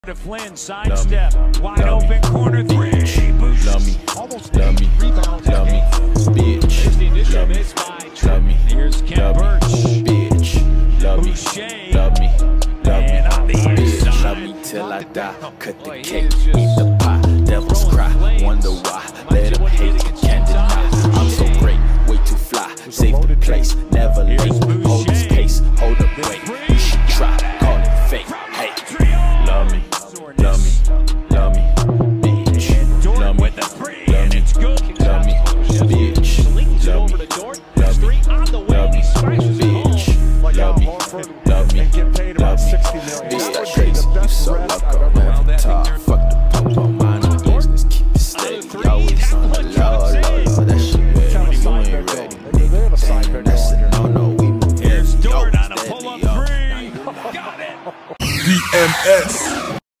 To Flynn, sidestep, wide open corner three. Love me, love me, love me, bitch. Love me, love me. Here's Ken Burch, bitch. Love me, love me, love me, and on the bitch. Love inside. me till I die. Cut the cake, eat the pie. Devils cry, wonder why. Let them hate, can't deny. I'm so great, way too fly. Save the place, never late. Hold this pace, hold the break. You should try, call it fake. Hey, love me. Love me, love me, bitch. Love me, with the three, and it's good. Love me, bitch. Love me, love me, love me, bitch. Love me, love me, love me. It's that crazy, you so loco, man. Top.